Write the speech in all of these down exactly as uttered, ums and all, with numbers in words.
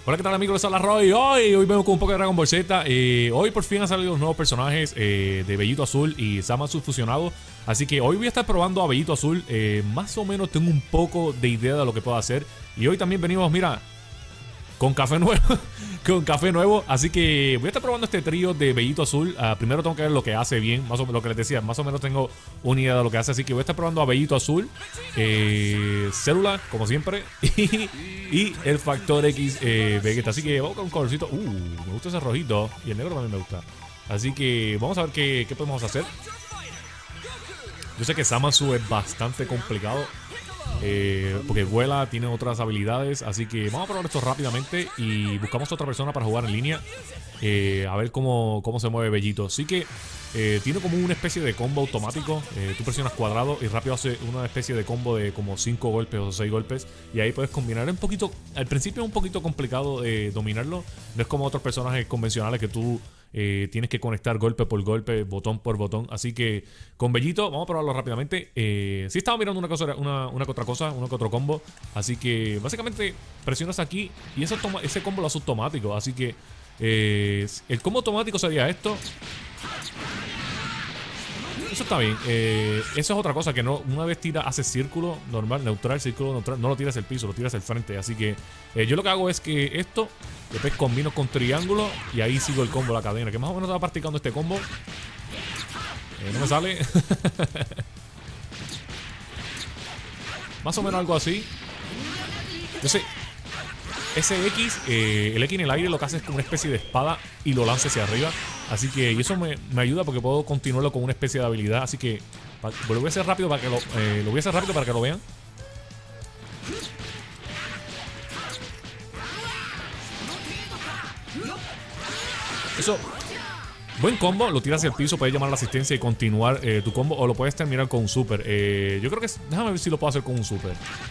Hola, ¿qué tal amigos? Les habla Roy. Hoy, hoy vengo con un poco de Dragon Ball Z. Eh, hoy por fin han salido los nuevos personajes eh, de Bellito Azul y Zamasu fusionado. Así que hoy voy a estar probando a Bellito Azul. Eh, más o menos tengo un poco de idea de lo que puedo hacer. Y hoy también venimos, mira, con café nuevo. Con café nuevo. Así que voy a estar probando este trío de Bellito Azul. Uh, primero tengo que ver lo que hace bien. Más o menos lo que les decía. Más o menos tengo una idea de lo que hace. Así que voy a estar probando a Bellito Azul. Eh, Célula, como siempre. Y, y el Factor X eh, Vegeta. Así que vamos con un colorcito. Uh, me gusta ese rojito. Y el negro también me gusta. Así que vamos a ver qué, qué podemos hacer. Yo sé que Zamasu es bastante complicado. Eh, porque vuela, tiene otras habilidades. Así que vamos a probar esto rápidamente. Y buscamos otra persona para jugar en línea. eh, A ver cómo, cómo se mueve Bellito. Así que eh, tiene como una especie de combo automático. eh, Tú presionas cuadrado y rápido hace una especie de combo de como cinco golpes o seis golpes. Y ahí puedes combinar un poquito. Al principio es un poquito complicado eh, dominarlo. No es como otros personajes convencionales que tú Eh, tienes que conectar golpe por golpe, botón por botón. Así que con Bellito, vamos a probarlo rápidamente. eh, Sí estaba mirando una cosa, una, una que otra cosa, uno que otro combo. Así que básicamente presionas aquí y ese, ese combo lo hace automático. Así que eh, el combo automático sería esto. Eso está bien. eh, Eso es otra cosa que no. Una vez tira, hace círculo normal, neutral, círculo neutral. No lo tiras el piso, lo tiras el frente. Así que eh, yo lo que hago es que esto después combino con triángulo y ahí sigo el combo, la cadena. Que más o menos estaba practicando este combo. eh, No me sale. Más o menos algo así. Entonces ese X, eh, el X en el aire lo que hace es como una especie de espada y lo lanza hacia arriba. Así que y eso me, me ayuda porque puedo continuarlo con una especie de habilidad. Así que lo voy a hacer rápido para que lo, eh, lo voy a hacer rápido para que lo vean. Eso, buen combo, lo tiras hacia el piso, puedes llamar a la asistencia y continuar eh, tu combo. O lo puedes terminar con un super. eh, Yo creo que es, déjame ver si lo puedo hacer con un super.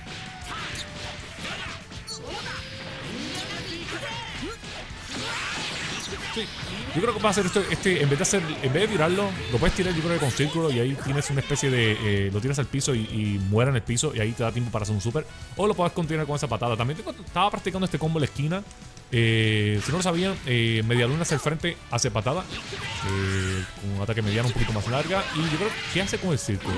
Sí, yo creo que va a hacer esto, este, en vez de hacer, en vez de tirarlo, lo puedes tirar yo creo que con círculo y ahí tienes una especie de, eh, lo tiras al piso y, y muere en el piso y ahí te da tiempo para hacer un super. O lo puedes continuar con esa patada. También tengo, estaba practicando este combo en la esquina. Eh, si no lo sabían, eh, media luna hacia el frente hace patada. Eh, con un ataque mediano un poquito más larga. Y yo creo, ¿qué hace con el círculo?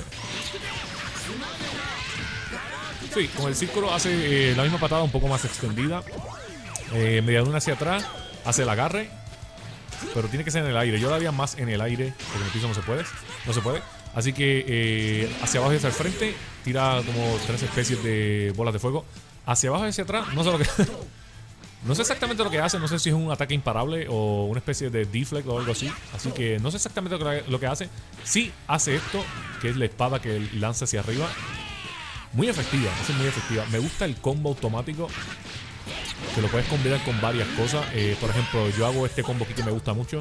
Sí, con el círculo hace eh, la misma patada un poco más extendida. Eh, media luna hacia atrás. Hace el agarre, pero tiene que ser en el aire. Yo lo haría más en el aire, porque en el piso no se puede. No se puede. Así que eh, hacia abajo y hacia el frente, tira como tres especies de bolas de fuego. Hacia abajo y hacia atrás, no sé lo que. No sé exactamente lo que hace. No sé si es un ataque imparable o una especie de deflect o algo así. Así que no sé exactamente lo que hace. Sí hace esto, que es la espada que lanza hacia arriba. Muy efectiva, es muy efectiva. Me gusta el combo automático, que lo puedes combinar con varias cosas. eh, Por ejemplo, yo hago este combo aquí que me gusta mucho.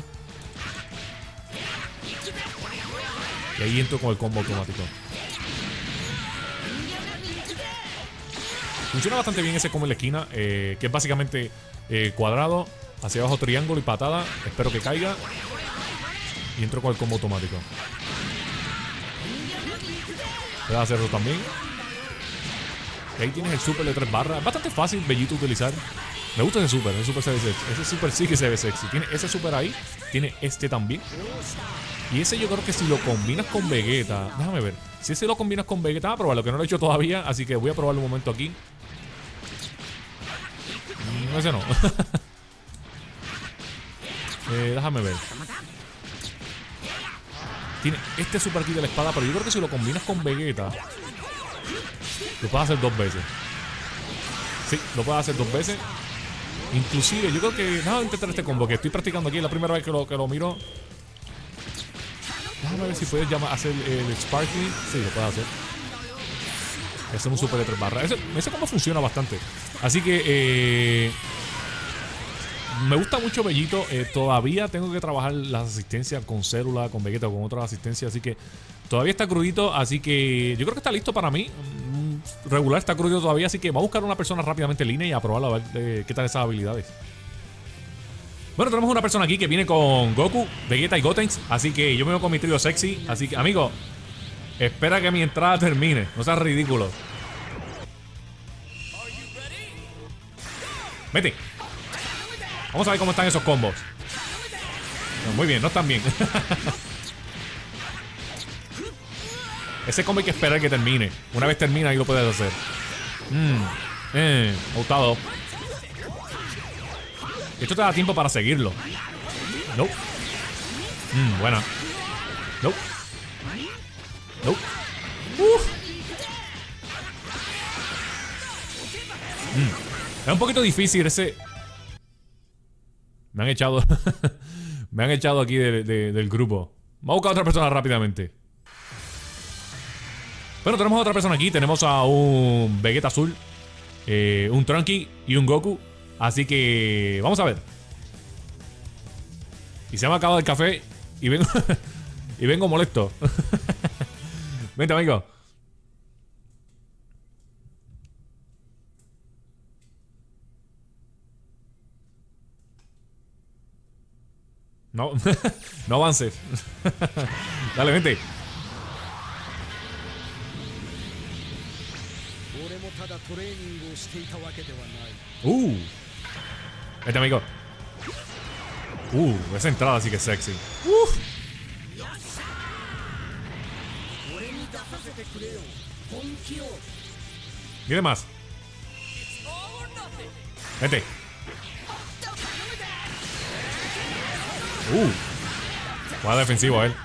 Y ahí entro con el combo automático. Funciona bastante bien ese combo en la esquina, eh, que es básicamente eh, cuadrado, hacia abajo triángulo y patada. Espero que caiga. Y entro con el combo automático. Puedes hacerlo también. Y ahí tienes el super de tres barras. Es bastante fácil, Bellito, utilizar. Me gusta ese super, ese super se ve sexy. Ese super sí que se ve sexy. Tiene ese super ahí, tiene este también. Y ese yo creo que si lo combinas con Vegeta, déjame ver. Si ese lo combinas con Vegeta, a probarlo, que no lo he hecho todavía. Así que voy a probarlo un momento aquí. No, ese no. eh, Déjame ver. Tiene este super aquí de la espada, pero yo creo que si lo combinas con Vegeta, lo puedes hacer dos veces. Sí, lo puedes hacer dos veces. Inclusive, yo creo que... Déjame intentar este combo que estoy practicando aquí. Es la primera vez que lo, que lo miro. Déjame ver si puedes llamar, hacer el Sparkling. Sí, lo puedes hacer. Y hacer un super de tres barras. Ese, ese combo funciona bastante. Así que... Eh, me gusta mucho Bellito. eh, Todavía tengo que trabajar las asistencias con Célula, con Vegeta, con otras asistencias. Así que todavía está crudito. Así que yo creo que está listo para mí. Regular está crudito todavía. Así que voy a buscar una persona rápidamente en línea y a probarlo, a ver eh, qué tal esas habilidades. Bueno, tenemos una persona aquí que viene con Goku, Vegeta y Gotenks. Así que yo me voy con mi trío sexy. Así que, amigo, espera que mi entrada termine. No seas ridículo. Vete. Vamos a ver cómo están esos combos. No, muy bien, no están bien. Ese combo hay que esperar que termine. Una vez termina, ahí lo puedes hacer. Mmm. Eh, gustado. Esto te da tiempo para seguirlo. No. Mmm, buena. No. No. Uf. Mm. Es un poquito difícil ese. Me han echado. Me han echado aquí de, de, del grupo. Vamos a buscar a otra persona rápidamente. Bueno, tenemos a otra persona aquí. Tenemos a un Vegeta azul, eh, un Trunky y un Goku. Así que vamos a ver. Y se me ha acabado el café. Y vengo, y vengo molesto. Vente, amigo. No, no avances. Dale, vente. Uh. Vete, amigo. Uh, esa entrada sí que es sexy. Uh. Mire más. Vete. Uh. Juega defensivo a él.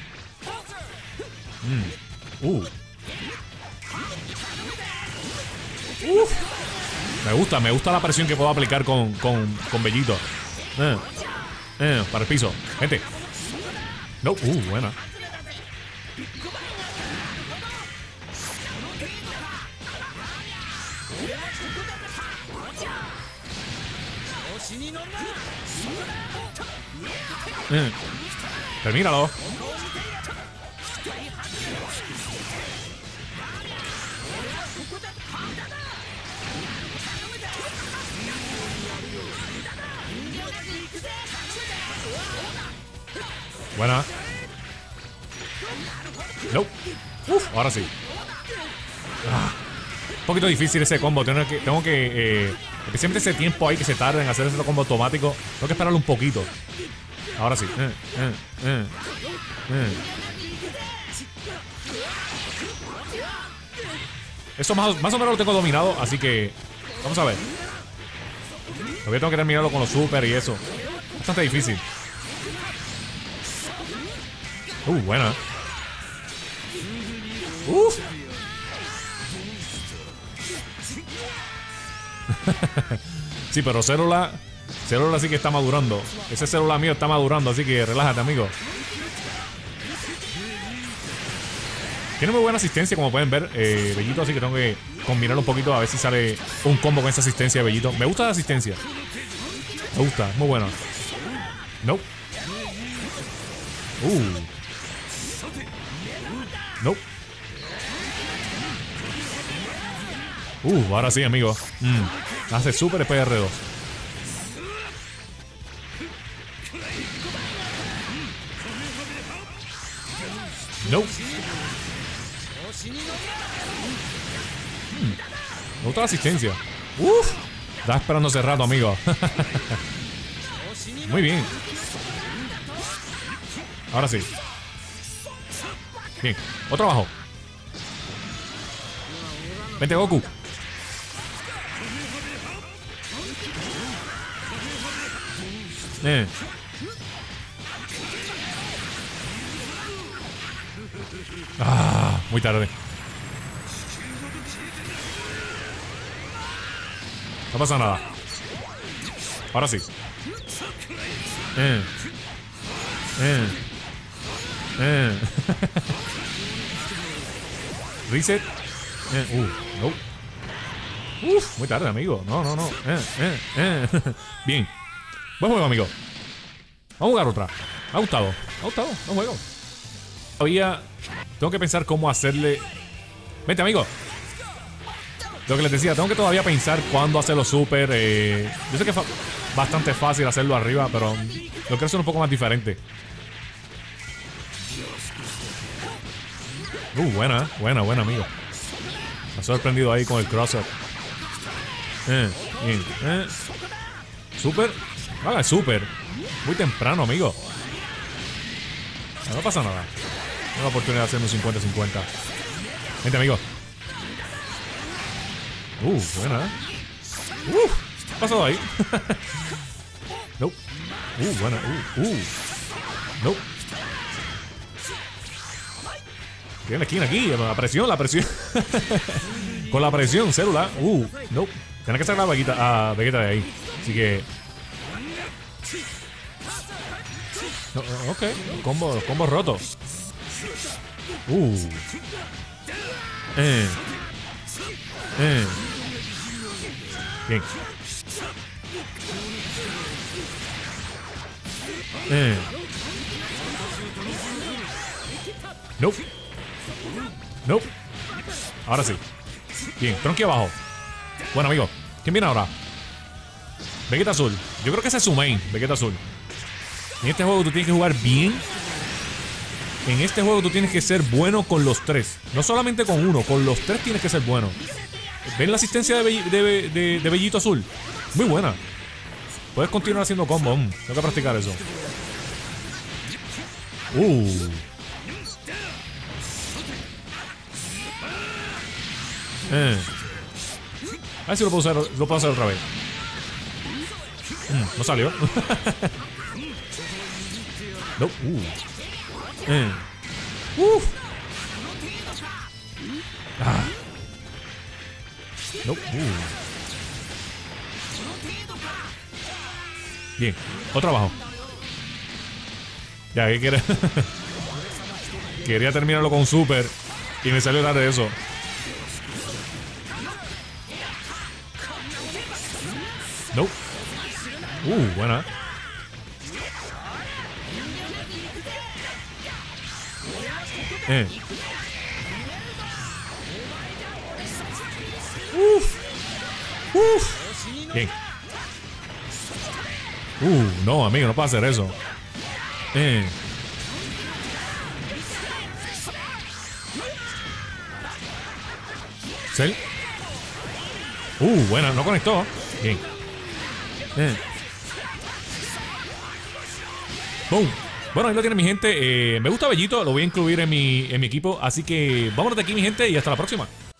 Mm. Uh. Uh. Me gusta, me gusta la presión que puedo aplicar con, con, con Bellito. Eh. Eh, para el piso. Gente. No. Uh, buena. Eh. Termínalo. Buena. No. Uf, ahora sí. Ah, un poquito difícil ese combo. Tengo que, tengo que eh, especialmente ese tiempo ahí que se tarda en hacer ese combo automático. Tengo que esperarlo un poquito. Ahora sí. Eh, eh, eh, eh. Eso más, más o menos lo tengo dominado, así que vamos a ver. Todavía tengo que terminarlo con los super y eso. Bastante difícil. Uh, buena. Uf. Sí, pero Célula Célula sí que está madurando. Ese Célula mío está madurando, así que relájate, amigo. Tiene muy buena asistencia, como pueden ver, eh, Bellito, así que tengo que combinarlo un poquito a ver si sale un combo con esa asistencia de Bellito. Me gusta la asistencia. Me gusta, muy buena. No. Uh. No. Uh, ahora sí, amigo. Mm. Hace super después de R dos. No. Mm. Me gusta la asistencia. Uf. Estaba esperando hace rato, amigo. Muy bien. Ahora sí. Bien. Otro abajo. Vente, Goku. Eh. Ah, muy tarde. No pasa nada. Ahora sí. Eh. Eh. Eh. Reset. Eh. Uh, no. Uf, muy tarde, amigo. No, no, no. Eh, eh, eh. Bien. Buen juego, amigo. Vamos a jugar otra. Me ha gustado. Me ha gustado. Buen juego. Todavía tengo que pensar cómo hacerle. Vente, amigo. Lo que les decía, tengo que todavía pensar cuándo hacer los super. Eh... Yo sé que es bastante fácil hacerlo arriba, pero lo quiero hacer un poco más diferente. Uh, buena, buena, buena, amigo. Me ha sorprendido ahí con el crosser. Eh, Bien. Eh. Super. Haga super. Muy temprano, amigo. No, no pasa nada. Tengo la oportunidad de hacer un cincuenta cincuenta. Vente, amigo. Uh, buena, ¿eh? Uh, ¿qué ha pasado ahí? No. Uh, buena. Uh, uh. No. Tiene la esquina aquí. La presión, la presión. Con la presión, célula. Uh, no. Tienes que sacar a Vegeta, a Vegeta de ahí. Así que. No, ok. Combo, combo roto. Uh. Eh. Eh. Bien. Eh. Nope. Nope. Ahora sí. Bien, tronqui abajo. Bueno, amigo. ¿Quién viene ahora? Vegeta Azul. Yo creo que ese es su main, Vegeta Azul. En este juego tú tienes que jugar bien. En este juego tú tienes que ser bueno con los tres. No solamente con uno, con los tres tienes que ser bueno. ¿Ven la asistencia de, Be de, de, de Bellito Azul? Muy buena. Puedes continuar haciendo combo. Mm, tengo que practicar eso. Uh. Eh. A ver si lo puedo hacer, lo puedo hacer otra vez. Mm, no salió. No. Uh. Eh. Uf. Ah. No. Uh. Bien. Otro abajo. Ya, ¿qué quiere? Quería terminarlo con super y me salió tarde eso. No. Uh, buena. Eh. Uf. Uf. Bien. Uh, no, amigo, no puedo hacer eso. Eh. ¿Sí? Uh, buena, no conectó. Bien. Eh. Boom. Bueno, ahí lo tiene mi gente. Eh, me gusta Bellito, lo voy a incluir en mi, en mi equipo. Así que vámonos de aquí, mi gente, y hasta la próxima.